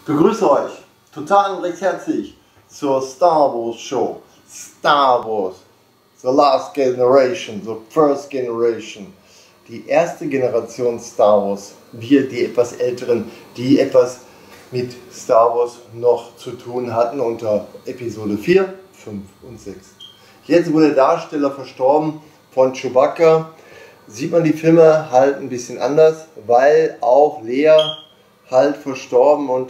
Begrüße euch total und recht herzlich zur Star Wars Show. Star Wars, The Last Generation, The First Generation. Die erste Generation Star Wars. Wir, die etwas Älteren, die etwas mit Star Wars noch zu tun hatten unter Episode 4, 5 und 6. Jetzt wurde der Darsteller verstorben von Chewbacca. Sieht man die Filme halt ein bisschen anders, weil auch Leia halt verstorben und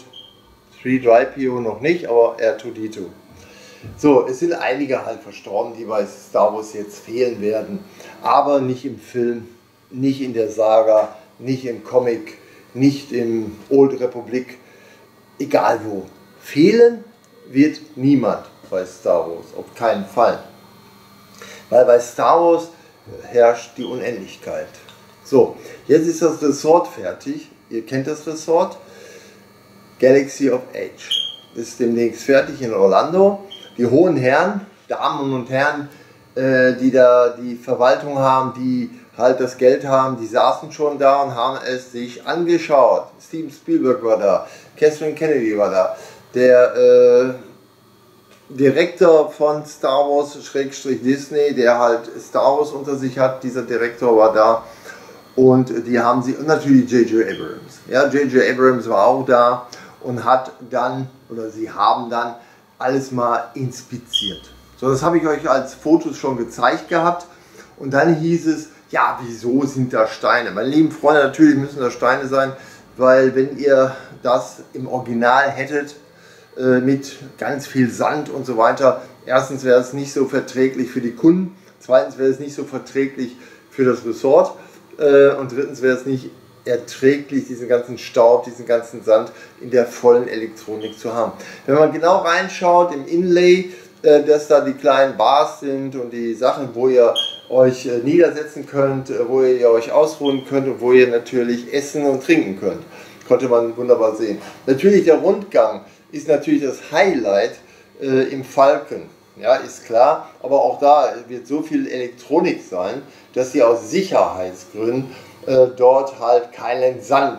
3PO noch nicht, aber R2-D2. So, es sind einige halt verstorben, die bei Star Wars jetzt fehlen werden, aber nicht im Film, nicht in der Saga, nicht im Comic, nicht im Old Republic, egal wo. Fehlen wird niemand bei Star Wars, auf keinen Fall. Weil bei Star Wars herrscht die Unendlichkeit. So, jetzt ist das Resort fertig. Ihr kennt das Resort. Galaxy of Age. Ist demnächst fertig in Orlando. Die hohen Herren, Damen und Herren, die da die Verwaltung haben, die halt das Geld haben, die saßen schon da und haben es sich angeschaut. Steven Spielberg war da, Kathleen Kennedy war da, der Direktor von Star Wars /Disney, der halt Star Wars unter sich hat, dieser Direktor war da. Und die haben sie, und natürlich J.J. Abrams. Ja, J.J. Abrams war auch da und hat dann, oder sie haben dann alles mal inspiziert. So, das habe ich euch als Fotos schon gezeigt gehabt. Und dann hieß es, ja, wieso sind da Steine? Meine lieben Freunde, natürlich müssen da Steine sein, weil wenn ihr das im Original hättet, mit ganz viel Sand und so weiter, erstens wäre es nicht so verträglich für die Kunden, zweitens wäre es nicht so verträglich für das Resort und drittens wäre es nicht erträglich, diesen ganzen Staub, diesen ganzen Sand in der vollen Elektronik zu haben. Wenn man genau reinschaut im Inlay, dass da die kleinen Bars sind und die Sachen, wo ihr euch niedersetzen könnt, wo ihr euch ausruhen könnt und wo ihr natürlich essen und trinken könnt, konnte man wunderbar sehen. Natürlich der Rundgang ist natürlich das Highlight im Falcon, ja, ist klar, aber auch da wird so viel Elektronik sein, dass sie aus Sicherheitsgründen dort halt keinen Sand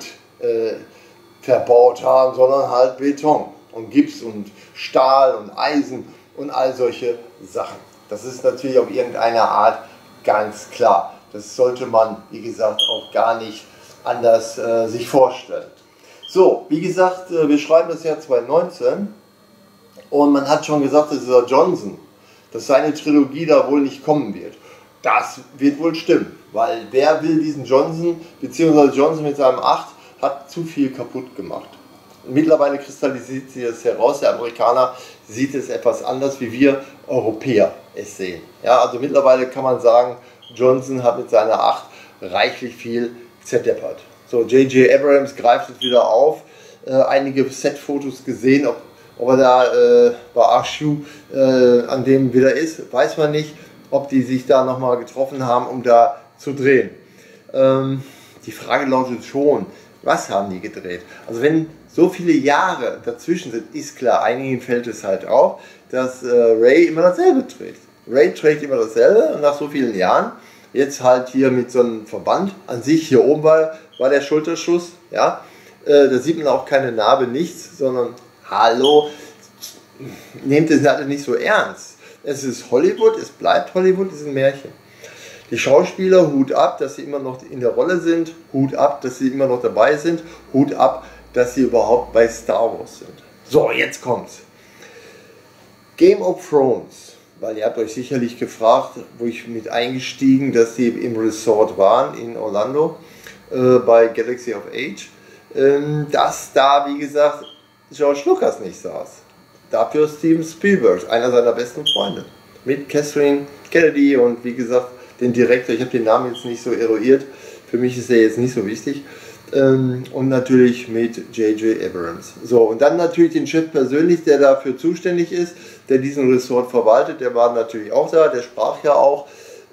verbaut haben, sondern halt Beton und Gips und Stahl und Eisen und all solche Sachen. Das ist natürlich auf irgendeine Art ganz klar. Das sollte man, wie gesagt, auch gar nicht anders sich vorstellen. So, wie gesagt, wir schreiben das Jahr 2019 und man hat schon gesagt, dass dieser Johnson, dass seine Trilogie da wohl nicht kommen wird. Das wird wohl stimmen, weil wer will diesen Johnson, beziehungsweise Johnson mit seinem 8 hat zu viel kaputt gemacht. Mittlerweile kristallisiert sich das heraus, der Amerikaner sieht es etwas anders, wie wir Europäer es sehen. Ja, also mittlerweile kann man sagen, Johnson hat mit seiner 8 reichlich viel zerdeppert. So, J.J. Abrams greift es wieder auf, einige Set-Fotos gesehen, ob er da bei Arshu an dem wieder ist, weiß man nicht, ob die sich da nochmal getroffen haben, um da zu drehen. Die Frage lautet schon, was haben die gedreht? Also wenn so viele Jahre dazwischen sind, ist klar, einigen fällt es halt auf, dass Rey immer dasselbe trägt. Rey trägt immer dasselbe und nach so vielen Jahren, jetzt halt hier mit so einem Verband, an sich hier oben war der Schulterschuss, ja, da sieht man auch keine Narbe, nichts, sondern hallo, nehmt es halt nicht so ernst. Es ist Hollywood, es bleibt Hollywood, es ist ein Märchen. Die Schauspieler, Hut ab, dass sie immer noch in der Rolle sind, Hut ab, dass sie immer noch dabei sind, Hut ab, dass sie überhaupt bei Star Wars sind. So, jetzt kommt's. Game of Thrones, weil ihr habt euch sicherlich gefragt, wo ich mit eingestiegen, dass sie im Resort waren in Orlando, bei Galaxy of Age, dass da, wie gesagt, George Lucas nicht saß. Dafür Steven Spielberg, einer seiner besten Freunde, mit Kathleen Kennedy und wie gesagt, den Direktor, ich habe den Namen jetzt nicht so eruiert, für mich ist er jetzt nicht so wichtig, und natürlich mit J.J. Abrams. So, und dann natürlich den Chef persönlich, der dafür zuständig ist, der diesen Resort verwaltet, der war natürlich auch da, der sprach ja auch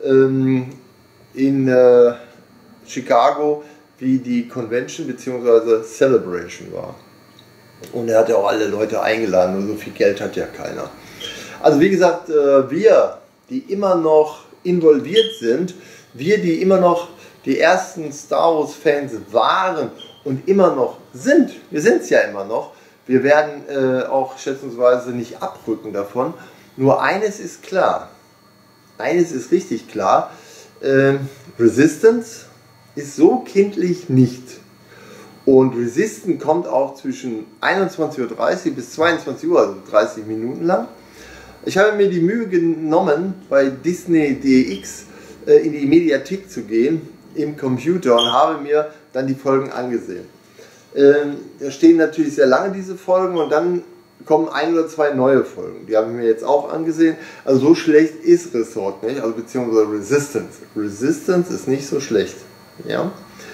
in Chicago, wie die Convention bzw. Celebration war. Und er hat ja auch alle Leute eingeladen, nur so viel Geld hat ja keiner. Also wie gesagt, wir, die immer noch involviert sind, wir, die immer noch die ersten Star Wars Fans waren und immer noch sind, wir sind es ja immer noch, Wir werden auch schätzungsweise nicht abrücken davon. Nur eines ist klar. Eines ist richtig klar. Resistance ist so kindlich nicht. Und Resistance kommt auch zwischen 21:30 Uhr bis 22 Uhr, also 30 Minuten lang. Ich habe mir die Mühe genommen, bei Disney DX in die Mediathek zu gehen, im Computer, und habe mir dann die Folgen angesehen. Da stehen natürlich sehr lange diese Folgen und dann kommen 1 oder 2 neue Folgen. Die habe ich mir jetzt auch angesehen. Also so schlecht ist Resort nicht, also beziehungsweise Resistance. Resistance ist nicht so schlecht. Ja?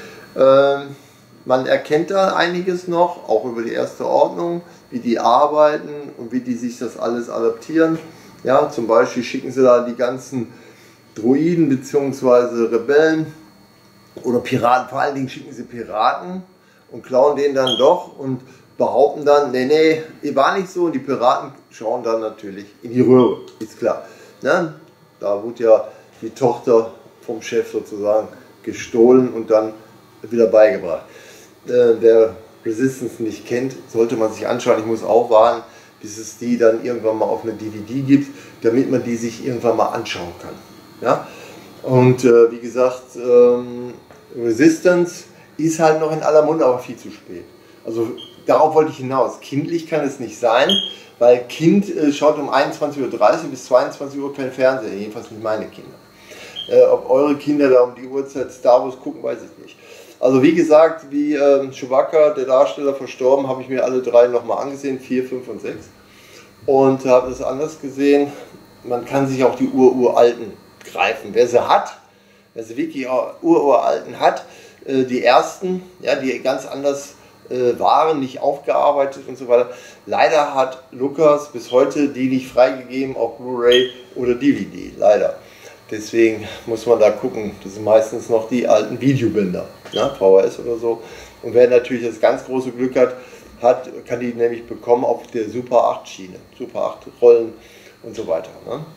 Man erkennt da einiges noch, auch über die Erste Ordnung, wie die arbeiten und wie die sich das alles adaptieren. Ja, zum Beispiel schicken sie da die ganzen Droiden bzw. Rebellen oder Piraten, vor allen Dingen schicken sie Piraten und klauen den dann doch und behaupten dann, nee, war nicht so, und die Piraten schauen dann natürlich in die Röhre, ist klar. Ne? Da wurde ja die Tochter vom Chef sozusagen gestohlen und dann wieder beigebracht. Wer Resistance nicht kennt, sollte man sich anschauen. Ich muss auch warten, bis es die dann irgendwann mal auf eine DVD gibt, damit man die sich irgendwann mal anschauen kann. Ja? Und wie gesagt, Resistance ist halt noch in aller Munde, aber viel zu spät. Also darauf wollte ich hinaus. Kindlich kann es nicht sein, weil Kind schaut um 21:30 Uhr bis 22 Uhr kein Fernseher, jedenfalls nicht meine Kinder. Ob eure Kinder da um die Uhrzeit Star Wars gucken, weiß ich nicht. Also wie gesagt, wie Chewbacca, der Darsteller, verstorben, habe ich mir alle 3 nochmal angesehen, 4, 5 und 6. Und habe das anders gesehen. Man kann sich auch die uralten greifen. Wer sie hat, wer sie wirklich uralten hat, die ersten, ja, die ganz anders waren, nicht aufgearbeitet und so weiter. Leider hat Lucas bis heute die nicht freigegeben auf Blu-ray oder DVD, leider. Deswegen muss man da gucken, das sind meistens noch die alten Videobänder, ne, VHS oder so. Und wer natürlich das ganz große Glück hat, kann die nämlich bekommen auf der Super 8 Schiene, Super 8 Rollen und so weiter.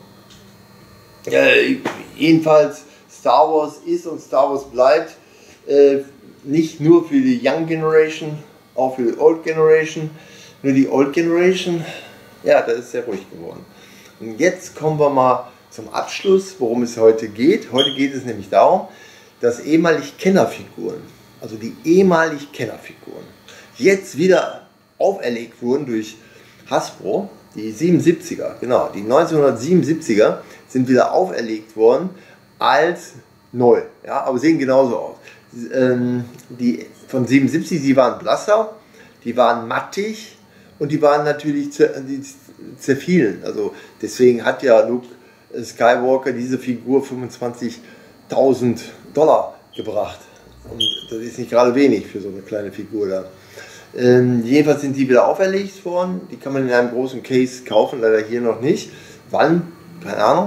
Ne? Jedenfalls, Star Wars ist und Star Wars bleibt nicht nur für die Young Generation, auch für die Old Generation. Nur die Old Generation, ja, da ist sehr ruhig geworden. Und jetzt kommen wir mal zum Abschluss, worum es heute geht. Heute geht es nämlich darum, dass ehemalig Kennerfiguren, also die ehemalig Kennerfiguren, jetzt wieder auferlegt wurden durch Hasbro. Die 77er, genau, die 1977er sind wieder auferlegt worden als neu, ja, aber sehen genauso aus. Die von 77, die waren blasser, die waren mattig und die waren natürlich zerfielen. Also deswegen hat ja Luke Skywalker diese Figur $25.000 gebracht. Und das ist nicht gerade wenig für so eine kleine Figur da. Jedenfalls sind die wieder auferlegt worden. Die kann man in einem großen Case kaufen, leider hier noch nicht. Wann? Keine Ahnung.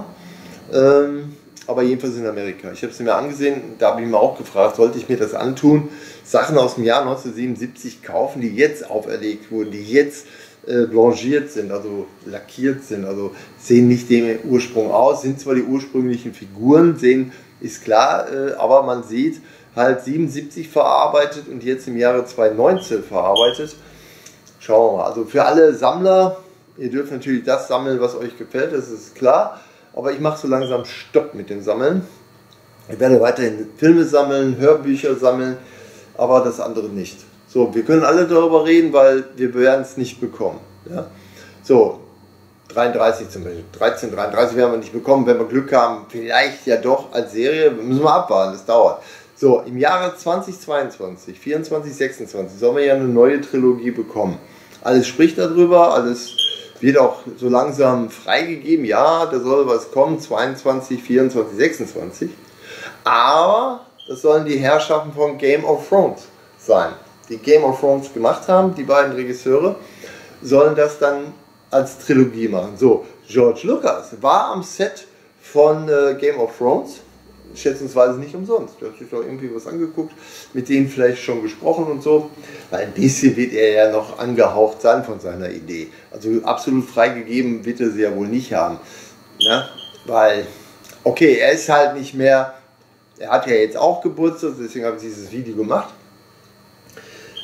Aber jedenfalls in Amerika. Ich habe sie mir angesehen, da habe ich mir auch gefragt, sollte ich mir das antun? Sachen aus dem Jahr 1977 kaufen, die jetzt auferlegt wurden, die jetzt blanchiert sind, also lackiert sind, also sehen nicht dem Ursprung aus, sind zwar die ursprünglichen Figuren, sehen, ist klar, aber man sieht halt 77 verarbeitet und jetzt im Jahre 2019 verarbeitet. Schauen wir mal. Also für alle Sammler, ihr dürft natürlich das sammeln, was euch gefällt, das ist klar. Aber ich mache so langsam Stopp mit dem Sammeln. Ich werde weiterhin Filme sammeln, Hörbücher sammeln, aber das andere nicht. So, wir können alle darüber reden, weil wir werden es nicht bekommen. Ja? So, 33 zum Beispiel, 1333 werden wir nicht bekommen, wenn wir Glück haben, vielleicht ja doch als Serie, müssen wir abwarten, das dauert. So, im Jahre 2022, 24, 26 sollen wir ja eine neue Trilogie bekommen. Alles spricht darüber, alles wird auch so langsam freigegeben, ja, da soll was kommen, 22, 24, 26. Aber das sollen die Herrschaften von Game of Thrones sein, die Game of Thrones gemacht haben, die beiden Regisseure, sollen das dann als Trilogie machen. So, George Lucas war am Set von Game of Thrones, schätzungsweise nicht umsonst. Der hat sich doch irgendwie was angeguckt, mit denen vielleicht schon gesprochen und so. Weil ein bisschen wird er ja noch angehaucht sein von seiner Idee. Also absolut freigegeben wird er sie ja wohl nicht haben. Ne? Weil, okay, er ist halt nicht mehr, er hat ja jetzt auch Geburtstag, deswegen habe ich dieses Video gemacht.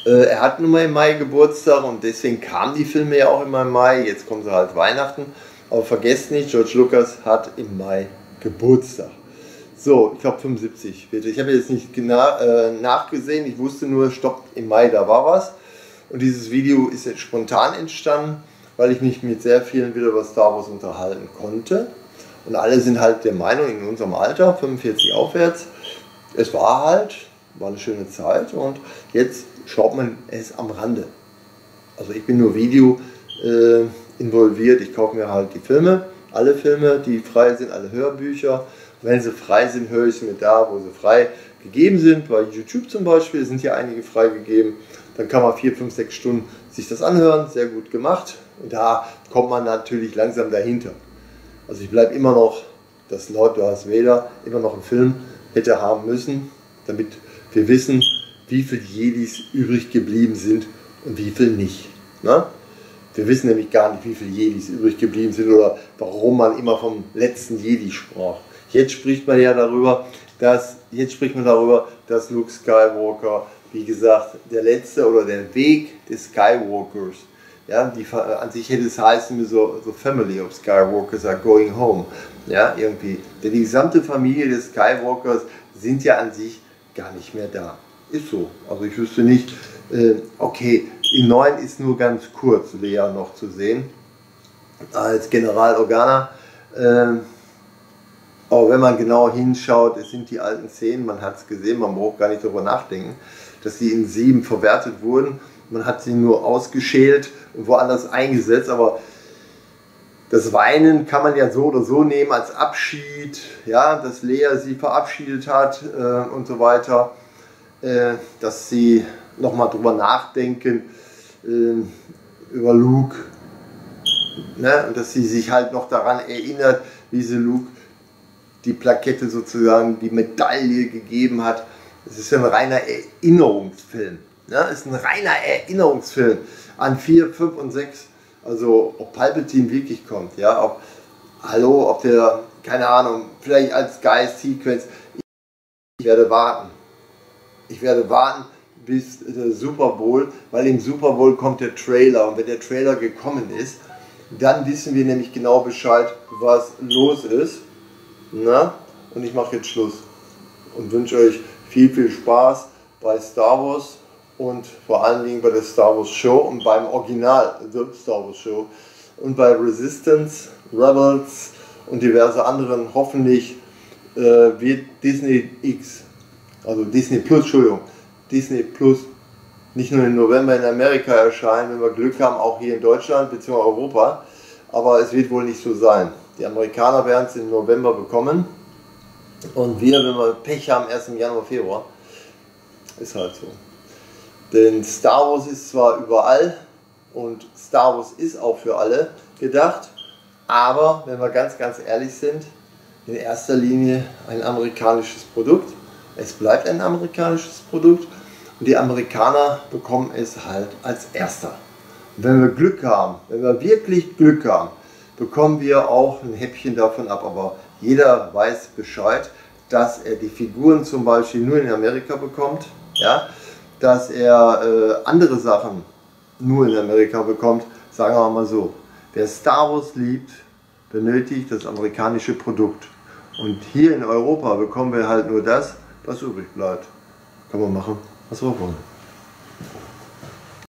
Er hat nun mal im Mai Geburtstag und deswegen kamen die Filme ja auch immer im Mai. Jetzt kommen sie halt Weihnachten. Aber vergesst nicht, George Lucas hat im Mai Geburtstag. So, ich glaube 75. Ich habe jetzt nicht nachgesehen, ich wusste nur, stopp, im Mai, da war was. Und dieses Video ist jetzt spontan entstanden, weil ich mich mit sehr vielen wieder über Star Wars unterhalten konnte. Und alle sind halt der Meinung, in unserem Alter, 45 aufwärts, es war eine schöne Zeit und jetzt schaut man es am Rande. Also ich bin nur Video involviert, ich kaufe mir halt die Filme, alle Filme, die frei sind, alle Hörbücher. Wenn sie frei sind, höre ich sie mir da, wo sie frei gegeben sind. Bei YouTube zum Beispiel sind ja einige freigegeben. Dann kann man 4, 5, 6 Stunden sich das anhören, sehr gut gemacht. Und da kommt man natürlich langsam dahinter. Also ich bleibe immer noch, dass Lord Darth Vader immer noch einen Film hätte haben müssen, damit wir wissen, wie viele Jedis übrig geblieben sind und wie viele nicht. Na? Wir wissen nämlich gar nicht, wie viele Jedis übrig geblieben sind oder warum man immer vom letzten Jedi sprach. Jetzt spricht man ja darüber, dass Luke Skywalker, wie gesagt, der letzte oder der Weg des Skywalkers, ja, an sich hätte es heißen, so Family of Skywalkers are going home, ja, irgendwie. Denn die gesamte Familie des Skywalkers sind ja an sich gar nicht mehr da. Ist so. Also ich wüsste nicht, okay, in 9 ist nur ganz kurz Leia noch zu sehen, als General Organa. Aber wenn man genau hinschaut, es sind die alten Szenen, man hat es gesehen, man braucht gar nicht darüber nachdenken, dass die in 7 verwertet wurden. Man hat sie nur ausgeschält und woanders eingesetzt, aber das Weinen kann man ja so oder so nehmen als Abschied, ja, dass Leia sie verabschiedet hat und so weiter, dass sie nochmal drüber nachdenken über Luke, ne, und dass sie sich halt noch daran erinnert, wie sie Luke die Plakette sozusagen, die Medaille gegeben hat. Es ist ein reiner Erinnerungsfilm. Ja, es ist ein reiner Erinnerungsfilm an 4, 5 und 6. Also ob Palpatine wirklich kommt, ja, ob der, keine Ahnung, vielleicht als Geist-Sequenz. Ich werde warten. Ich werde warten bis der Super Bowl, weil im Super Bowl kommt der Trailer und wenn der Trailer gekommen ist, dann wissen wir nämlich genau Bescheid, was los ist. Na? Und ich mache jetzt Schluss und wünsche euch viel Spaß bei Star Wars und vor allen Dingen bei der Star Wars Show und beim Original The Star Wars Show und bei Resistance, Rebels und diverse anderen. Hoffentlich wird Disney Plus nicht nur im November in Amerika erscheinen, wenn wir Glück haben, auch hier in Deutschland bzw. Europa, aber es wird wohl nicht so sein. Die Amerikaner werden es im November bekommen und wir, wenn wir Pech haben, erst im Januar, Februar. Ist halt so. Denn Star Wars ist zwar überall und Star Wars ist auch für alle gedacht, aber wenn wir ganz ehrlich sind, in erster Linie ein amerikanisches Produkt. Es bleibt ein amerikanisches Produkt und die Amerikaner bekommen es halt als Erster. Und wenn wir Glück haben, wenn wir wirklich Glück haben, bekommen wir auch ein Häppchen davon ab, aber jeder weiß Bescheid, dass er die Figuren zum Beispiel nur in Amerika bekommt, ja? Dass er andere Sachen nur in Amerika bekommt, sagen wir mal so. Wer Star Wars liebt, benötigt das amerikanische Produkt. Und hier in Europa bekommen wir halt nur das, was übrig bleibt. Kann man machen, was wir wollen.